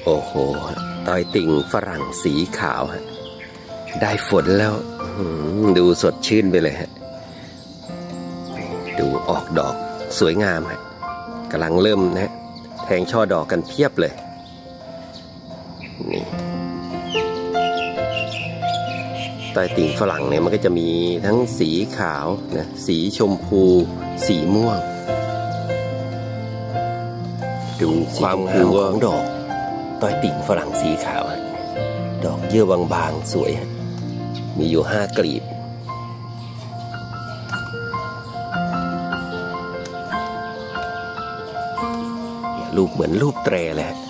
โอ้โหต้อยติ่งฝรั่งสีขาวฮะได้ฝนแล้วดูสดชื่นไปเลยฮะดูออกดอกสวยงามฮะกำลังเริ่มนะแทงช่อดอกกันเพียบเลยนี่ต้อยติ่งฝรั่งเนี่ยมันก็จะมีทั้งสีขาวนะสีชมพูสีม่วงดูความงามของดอกต้อยติ่งฝรั่งสีขาวดอกเยื่อบางๆสวยมีอยู่5 กลีบลูกเหมือนลูกแตรเลย